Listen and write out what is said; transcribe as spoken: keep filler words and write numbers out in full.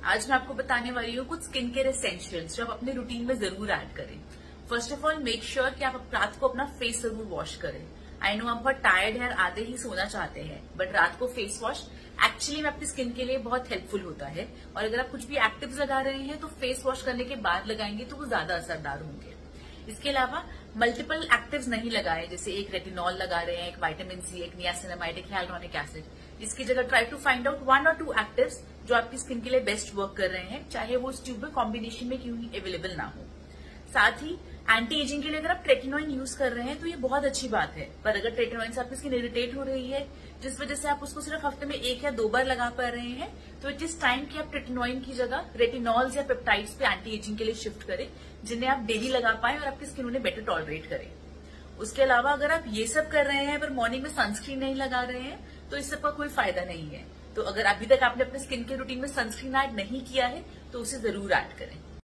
आज मैं आपको बताने वाली हूँ कुछ स्किन केयर एसेंशियल्स जो आप अपने रूटीन में जरूर ऐड करें। First of all make sure कि आप रात को अपना फेस जरूर वॉश करें। आई नो आप बहुत टायर्ड है और आधे ही सोना चाहते हैं, बट रात को फेस वॉश एक्चुअली में आपकी स्किन के लिए बहुत हेल्पफुल होता है। और अगर आप कुछ भी एक्टिव्स लगा रहे हैं तो फेस वॉश करने के बाद लगाएंगे तो वो ज्यादा असरदार होंगे। इसके अलावा मल्टीपल एक्टिव्स नहीं लगाए, जैसे एक रेटिनॉल लगा रहे हैं, एक विटामिन सी, एक नियासिनामाइड, एक hyaluronic एसिड। इसकी जगह try to find out one और टू एक्टिव्स जो आपकी स्किन के लिए बेस्ट वर्क कर रहे हैं, चाहे वो इस ट्यूब में कॉम्बिनेशन में क्यों ही अवेलेबल ना हो। साथ ही एंटी एजिंग के लिए अगर आप ट्रेटिनोइन यूज कर रहे हैं तो ये बहुत अच्छी बात है, पर अगर ट्रेटिनोइन से आपकी स्किन इरिटेट हो रही है जिस वजह से आप उसको सिर्फ हफ्ते में एक या दो बार लगा पा रहे हैं, तो इट इज टाइम कि आप ट्रेटिनोइन की जगह रेटिनॉल्स या पेप्टाइड्स पे एंटी एजिंग के लिए शिफ्ट करें, जिन्हें आप डेली लगा पाएं और आपकी स्किन उन्हें बेटर टॉलरेट करे। उसके अलावा अगर आप ये सब कर रहे हैं पर मॉर्निंग में सनस्क्रीन नहीं लगा रहे हैं तो इस सब का कोई फायदा नहीं है। तो अगर अभी तक आपने अपने स्किन के रूटीन में सनस्क्रीन ऐड नहीं किया है तो उसे जरूर ऐड करें।